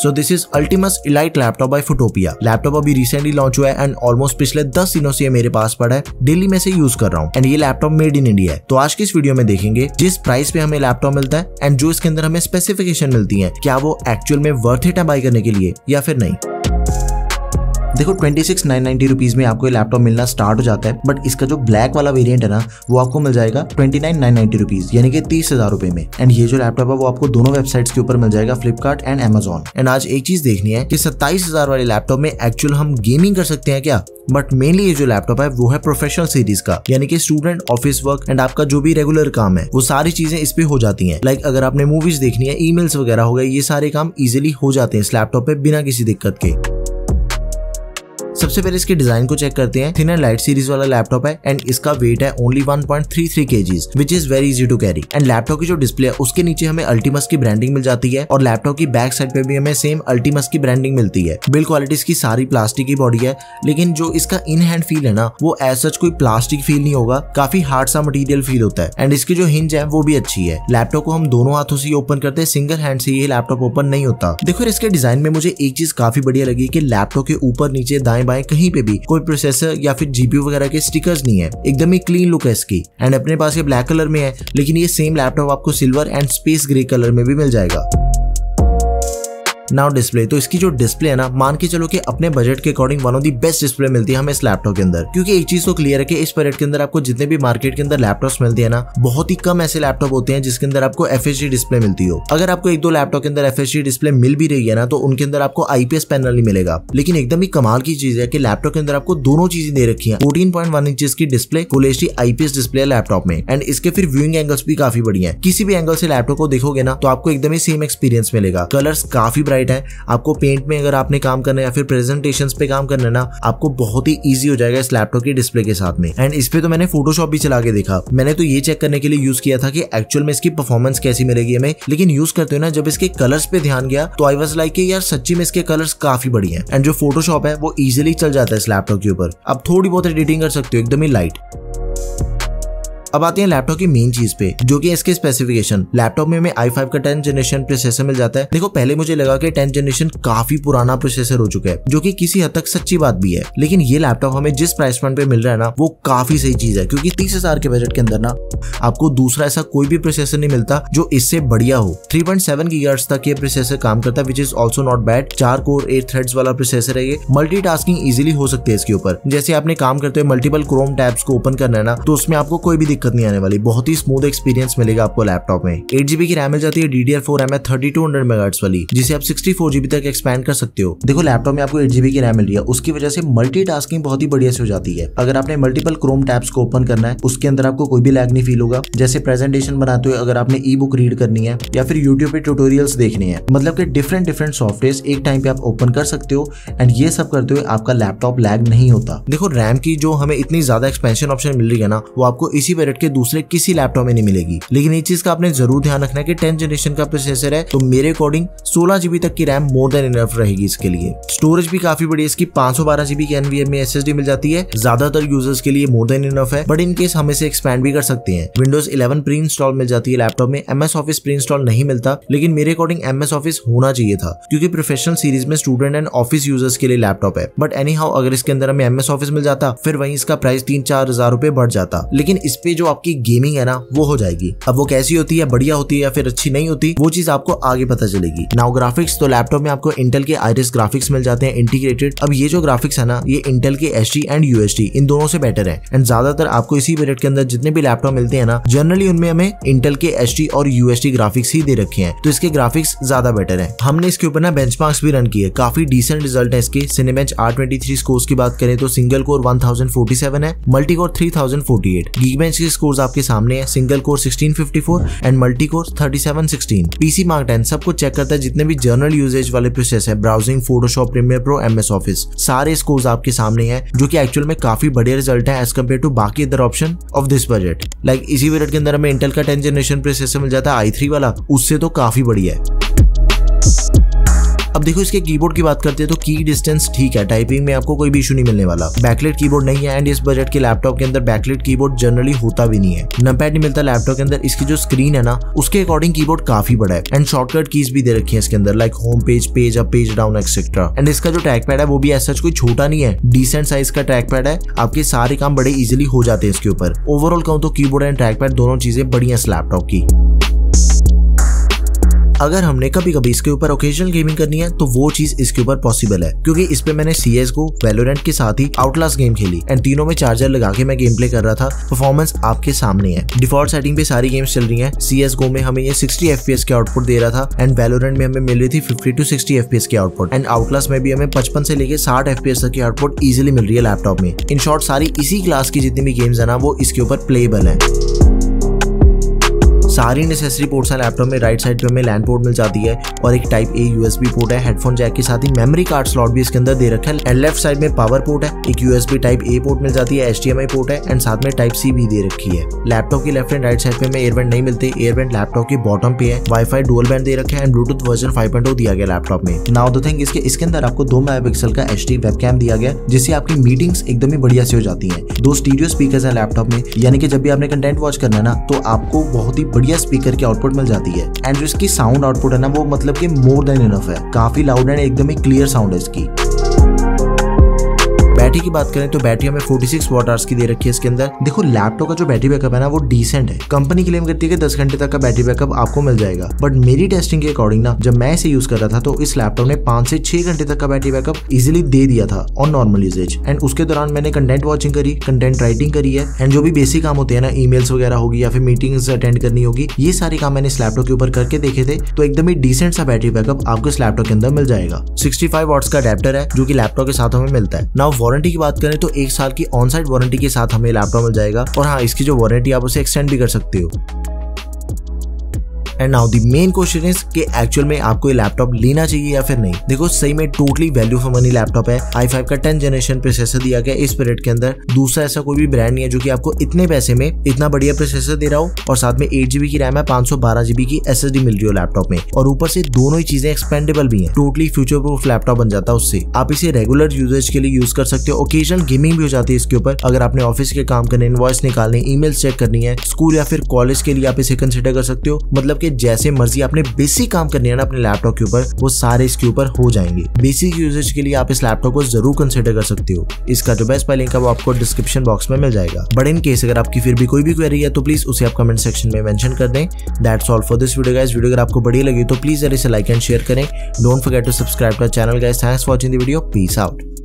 So this is Ultimus Elite laptop by Fotopia. Laptop अभी recently launch हुआ है and almost पिछले 10 दिनों से ये मेरे पास पड़ा है। डेली में से यूज कर रहा हूँ एंड ये लैपटॉप मेड इन इंडिया है। तो आज की इस वीडियो में देखेंगे जिस प्राइस पे हमें लैपटॉप मिलता है एंड जो इसके अंदर हमें स्पेसिफिकेशन मिलती है, क्या वो एक्चुअल में वर्थ इट है बाय करने के लिए या फिर नहीं। देखो 26,990 रुपीज में आपको ये लैपटॉप मिलना स्टार्ट हो जाता है, बट इसका जो ब्लैक वाला वेरिएंट है ना वो आपको मिल जाएगा 29,990 रुपीज यानी कि 30,000 रुपए में। एंड ये जो लैपटॉप है वो आपको दोनों वेबसाइट्स के ऊपर मिल जाएगा, फ्लिपकार्ट एंड अमेजॉन। एंड आज एक चीज देखनी है कि 27,000 वाले लैपटॉप में एक्चुअल हम गेमिंग कर सकते हैं क्या। बट मेनली ये जो लैपटॉप है वो है प्रोफेशनल सीरीज का, यानी कि स्टूडेंट, ऑफिस वर्क एंड आपका जो भी रेगुलर काम है वो सारी चीजें इस पे हो जाती हैं। लाइक अगर आपने मूवीज देखनी है, ईमेल्स वगैरह हो गए, ये सारे काम इजिली हो जाते हैं इस लैपटॉप पे बिना किसी दिक्कत के। सबसे पहले इसके डिजाइन को चेक करते हैं। थिन एंड लाइट सीरीज वाला लैपटॉप है एंड इसका वेट है only 1.33 kgs which is very easy to carry. And laptop की जो डिस्प्ले है उसके नीचे हमें अल्टीमस की ब्रांडिंग मिल जाती है और लैपटॉप की बैक साइड पे भी हमें सेम अल्टीमस की ब्रांडिंग मिलती है। बिल्ड क्वालिटी इसकी सारी प्लास्टिक की बॉडी है, लेकिन जो इसका इन हैंड फील है ना वो एज सच कोई प्लास्टिक फील नहीं होगा, काफी हार्ड सा मटेरियल फील होता है। एंड इसकी जो हिंज है वो भी अच्छी है। लैपटॉप को हम दोनों हाथों से ओपन करते हैं, सिंगल हैंड से ये लैपटॉप ओपन नहीं होता। देखो इसके डिजाइन में मुझे एक चीज काफी बढ़िया लगी कि लैपटॉप के ऊपर नीचे दाएं बाएं कहीं पे भी कोई प्रोसेसर या फिर जीपीयू वगैरह के स्टिकर्स नहीं है। एकदम ही क्लीन लुक है इसकी। एंड अपने पास ये ब्लैक कलर में है, लेकिन ये सेम लैपटॉप आपको silver and space grey colour में भी मिल जाएगा। नाउ डिस्प्ले, तो इसकी जो डिस्प्ले है ना मान के चलो कि अपने बजट के according one of the best display मिलती है हमें इस लैपटॉप के अंदर। क्योंकि एक चीज तो क्लियर है कि इस बजट के अंदर आपको जितने भी मार्केट के अंदर लैपटॉप्स मिलते हैं ना बहुत ही कम ऐसे लैपटॉप होते हैं जिसके अंदर आपको FHD डिस्प्ले मिलती हो। अगर आपको एक दो लैपटॉप के अंदर FHD डिस्प्ले मिल भी रही है ना तो उनके अंदर आपको IPS पैनल नहीं मिलेगा। लेकिन एकदम ही कमाल की चीज है कि लैपटॉप के अंदर आपको दोनों चीजें दे रखी है। 14.1 इंचेस की display, full HD IPS display है लैपटॉप में। एंड इसके फिर व्यूइंग एंगल्स भी काफी बढ़िया है। किसी भी एंगल से लैपटॉप को देखोगे ना तो आपको एकदम ही सेम एक्सपीरियंस मिलेगा। कलर्स काफी ब्राइट है। आपको पेंट में अगर आपने काम करना है या फिर प्रेजेंटेशंस पे काम करना है ना आपको बहुत ही इजी हो जाएगा इस लैपटॉप की डिस्प्ले के साथ में। एंड इस पे तो मैंने फोटोशॉप भी चला के देखा। मैंने तो ये चेक करने के लिए यूज किया था कि एक्चुअल में इसकी परफॉर्मेंस कैसी मिलेगी हमें, लेकिन यूज करते हो ना जब इसके कलर्स पे ध्यान गया तो आई वाज लाइक यार सच्ची में इसके कलर्स काफी बढ़िया हैं। एंड जो फोटोशॉप है वो इजिली चल जाता है इस लैपटॉप के ऊपर। आप थोड़ी बहुत एडिटिंग कर सकते हो, एकदम ही लाइट। अब आते हैं लैपटॉप की मेन चीज पे जो कि इसके स्पेसिफिकेशन। लैपटॉप में हमें i5 का 10th जनरेशन प्रोसेसर मिल जाता है। देखो पहले मुझे लगा कि 10th जनरेशन काफी पुराना प्रोसेसर हो चुका है, जो कि किसी हद तक सच्ची बात भी है। लेकिन ये लैपटॉप हमें जिस प्राइस पॉइंट पे मिल रहा है ना वो काफी सही चीज है, क्योंकि 30,000 के बजट के अंदर ना आपको दूसरा ऐसा कोई भी प्रोसेसर नहीं मिलता जो इससे बढ़िया हो। 3.7 GHz तक ये प्रोसेसर काम करता है, which is also not bad. 4 core 8 threads वाला प्रोसेसर है ये। मल्टीटास्किंग इजीली हो सकती है इसके ऊपर। जैसे आपने काम करते हुए मल्टीपल क्रोम टैब्स को ओपन करना है ना तो उसमें आपको कोई भी दिक्कत नहीं आने वाली। बहुत ही स्मूथ एक्सपीरियंस मिलेगा आपको लैपटॉप में। 8GB की रैम मिल जाती है, DDR4 रैम है 3200 MHz वाली, जिसे आप 64GB तक एक्सपैंड कर सकते हो। देखो लैपटॉप में आपको 8GB की रैम मिल रही है, उसकी वजह से मल्टीटास्किंग बहुत ही बढ़िया से हो जाती है। अगर आपने मल्टीपल क्रोम टैब्स को ओपन करना है उसके अंदर आपको कोई भी लैग नहीं फील होगा। जैसे प्रेजेंटेशन बनाते हुए अगर आपने ई बुक रीड करनी है या फिर यूट्यूब पे ट्यूटोरियल्स देखने हैं, मतलब कि डिफरेंट सॉफ्टवेयर एक टाइम पे आप ओपन कर सकते हो। एंड ये सब करते हुए आपका लैपटॉप लैग नहीं होता। देखो रैम की जो हमें इतनी ज्यादा एक्सपेंशन ऑप्शन मिल रही है ना वो आपको इसी बजट के दूसरे किसी लैपटॉप में नहीं मिलेगी। लेकिन एक चीज का आपने जरूर ध्यान रखना है कि 10th जनरेशन का प्रोसेसर है तो मेरे अकॉर्डिंग 16GB तक की रैम मोर देन इनफ रहेगी इसके लिए। स्टोरेज भी काफी बड़ी है इसकी, 512GB की NVMe SSD मिल जाती है। ज्यादातर यूजर्स के लिए मोर देन इनफ है, बट इन केस हम इसे एक्सपैंड भी कर सकते हैं। Windows 11 प्री इंस्टॉल मिल जाती है लैपटॉप में। MS Office प्री इंस्टॉल नहीं मिलता, लेकिन मेरे अकॉर्डिंग MS Office होना चाहिए था, क्योंकि प्रोफेशनल सीरीज में स्टूडेंट एंड ऑफिस यूजर्स के लिए लैपटॉप है। बट एनी हाउ अगर इसके अंदर हमें MS Office मिल जाता फिर वहीं इसका प्राइस 3-4 हजार रुपए बढ़ जाता। लेकिन इस पे जो आपकी गेमिंग है ना वो हो जाएगी। अब वो कैसी होती है, बढ़िया होती है या फिर अच्छी नहीं होती, वो चीज आपको आगे पता चलेगी। नाउ ग्राफिक्स, तो लैपटॉप में आपको इंटेल के आइरिस ग्राफिक्स मिल जाते हैं इंटीग्रेटेड। अब ये जो ग्राफिक्स है ना ये इंटेल के HD एंड UHD इन दोनों से बेटर है। एंड ज्यादातर आपको इसी बजट के अंदर जितने भी लैपटॉप मिलते हैं ना जनरली उनमें हमें इंटेल के HD और UHD ग्राफिक्स ही दे रखे हैं, तो इसके ग्राफिक्स ज्यादा बेटर है। हमने इसके ऊपर ना बेंचमार्क्स भी रन किए, काफी डिसेंट रिजल्ट है इसके। सिनेबेंच R23 स्कोर्स की बात करें तो सिंगल कोर 1047 है, मल्टी कोर 3048। गीकबेंच के स्कोर्स आपके सामने है, single core 1654 and multi core 3716। PC Mark 10 सब कुछ चेक करता है, जितने भी जर्नल यूजेज वाले प्रोसेस है, browsing, Photoshop, Premiere Pro, MS Office, सारे स्कोर्स आपके सामने हैं, जो कि एक्चुअल में काफी बढ़िया रिजल्ट है एज कम्पेयर टू बाकी other option of this budget. Like इसी बजट के अंदर हमें इंटेल का 10th जनरेशन प्रोसेसर मिल जाता है i3 वाला, उससे तो काफी बढ़िया है। अब देखो इसके कीबोर्ड की बात करते हैं तो की डिस्टेंस ठीक है, टाइपिंग में आपको कोई भी इशू नहीं मिलने वाला। बैकलाइट कीबोर्ड नहीं है एंड इस बजट के लैपटॉप के अंदर बैकलाइट कीबोर्ड जनरली होता भी नहीं है। नंपैड नहीं मिलता लैपटॉप के अंदर। इसकी जो स्क्रीन है ना उसके अकॉर्डिंग कीबोर्ड काफी बड़ा है एंड शॉर्टकट कीज भी दे रखी है इसके अंदर, like home page, page up, page down etcetera. And इसका जो ट्रैक पैड है वो भी ऐसा कोई छोटा नहीं है, डिसेंट साइज का ट्रैक पैड है। आपके सारे काम बड़े इजीली हो जाते हैं इसके ऊपर। ओवरऑल कहूं तो कीबोर्ड एंड ट्रैक पैड दोनों चीजें बढ़िया इस लैपटॉप की। अगर हमने कभी कभी इसके ऊपर ओकेजनल गेमिंग करनी है तो वो चीज इसके ऊपर पॉसिबल है, क्योंकि इस पे मैंने CS:GO, वैलोरेंट के साथ ही आउटलास्ट गेम खेली एंड तीनों में चार्जर लगा के मैं गेम प्ले कर रहा था। परफॉर्मेंस आपके सामने है। डिफॉल्ट सेटिंग पे सारी गेम्स चल रही हैं। CS:GO में हमें ये 60 FPS के आउटपुट दे रहा था एंड वैलोरेंट में हमें मिल रही थी 50 to 60 FPS के आउटपुट एंड आउटलास्ट में भी हमें 55 से लेके 60 FPS तक की आउटपुट इजिली मिल रही है लैपटॉप में। इन शॉर्ट सारी इसी क्लास की जितनी भी गेम्स है ना वो इसके ऊपर प्लेएबल है। सारी नेसेसरी पोर्ट्स हैं लैपटॉप में। राइट साइड पे हमें लैंड पोर्ट मिल जाती है और एक टाइप A USB पोर्ट है। हेडफोन जैक के साथ ही मेमोरी कार्ड स्लॉट भी इसके अंदर दे रखा है एंड लेफ्ट साइड में पावर पोर्ट है। एक USB टाइप A पोर्ट मिल जाती है, HDMI पोर्ट है एंड साथ में टाइप C भी दे रखी है। लैपटॉप की लेफ्ट एंड राइट साइड पे हमें एयरबैंड नहीं मिलते। एयरबैंड लैपटॉप के बॉटम पे है। वाईफाई डुअल बैंड दे रखा है एंड ब्लूटूथ वर्जन 5.0 दिया गया लैपटॉप में। नाउ द थिंग इसके अंदर आपको 2 मेगापिक्सल का HD वेबकैम दिया गया, जिससे आपकी मीटिंग्स एकदम ही बढ़िया से हो जाती हैं। 2 स्टीरियो स्पीकर्स हैं लैपटॉप में, यानी कि जब भी आपने कंटेंट वॉच करना है ना तो आपको बहुत ही बढ़िया स्पीकर की आउटपुट मिल जाती है एंड जो इसकी साउंड आउटपुट है ना वो मतलब कि मोर देन इनफ है। काफी लाउड एंड एकदम ही क्लियर साउंड है इसकी। बैटरी की बात करें तो बैटरी हमें 46 वॉट आवर्स की दे रखी है इसके अंदर। देखो लैपटॉप का जो बैटरी बैकअप है ना वो डिसेंट है। कंपनी क्लेम करती है कि 10 घंटे तक का बैटरी बैकअप आपको मिल जाएगा, बट मेरी टेस्टिंग के अकॉर्डिंग ना जब मैं इसे यूज कर रहा था तो इस लैपटॉप ने 5 से 6 घंटे तक का बैटरी बैकअप इजिली दे दिया था ऑन नॉर्मल यूजेज। एंड उसके दौरान मैंने कंटेंट वॉचिंग करी, कंटेंट राइटिंग करी है एंड जो भी बेसिक काम होते हैं ना, ईमेल्स वगैरह होगी या फिर मीटिंग्स अटेंड करनी होगी, ये सारे काम मैंने इस लैपटॉप के ऊपर करके देखे थे। तो एकदम ही डिसेंट सा बैटरी बैकअप आपको इस लैपटॉप के अंदर मिल जाएगा। 65 वॉट्स का अडेप्टर है जो कि लैपटॉप के साथ हमें मिलता है। नाउ वारंटी की बात करें तो 1 साल की ऑन साइट वारंटी के साथ हमें लैपटॉप मिल जाएगा और हाँ इसकी जो वारंटी आप उसे एक्सटेंड भी कर सकते हो। And now the main question is कि एक्चुअल में आपको ये लैपटॉप लेना चाहिए या फिर नहीं। देखो सही में totally value for money laptop है। i5 का 10th जनरेशन प्रोसेसर दिया गया इस पीरियड के अंदर। दूसरा ऐसा कोई भी ब्रांड नहीं है जो कि आपको इतने पैसे में इतना बढ़िया प्रोसेसर दे रहा हो और साथ में 8GB की रैम है, 512GB की SSD मिल रही हो लैपटॉप में और ऊपर से दोनों ही चीजें एक्सपेंडेबल भी है। टोटली फ्यूचर प्रूफ लैपटॉप बन जाता है उससे। आप इसे रेगुलर यूजेज के लिए यूज कर सकते हो। ओकेजनल गेमिंग भी हो जाती है इसके ऊपर। अगर आपने ऑफिस के काम करने, इनवॉइस निकालने, ईमेल्स चेक करनी है, स्कूल या फिर कॉलेज के लिए आप इसे कंसिडर कर सकते हो। मतलब कि जैसे मर्जी आपने बेसिक काम करनी है ना अपने लैपटॉप के ऊपर वो सारे इसके ऊपर हो जाएंगे। बेसिक यूजेज के लिए आप इस लैपटॉप को जरूर कंसिडर कर सकते हो। इसका जो बेस्ट लिंक है वो आपको डिस्क्रिप्शन बॉक्स में मिल जाएगा। बट इन केस अगर आपकी फिर भी कोई भी क्वेरी है तो प्लीज उसे आप कमेंट सेक्शन में मेंशन कर दें। That's all for this video guys. Video अगर आपको बढ़िया लगी तो प्लीज इसे लाइक एंड शेयर करें। Don't forget to subscribe to our channel guys. Thanks for watching the video. Peace out.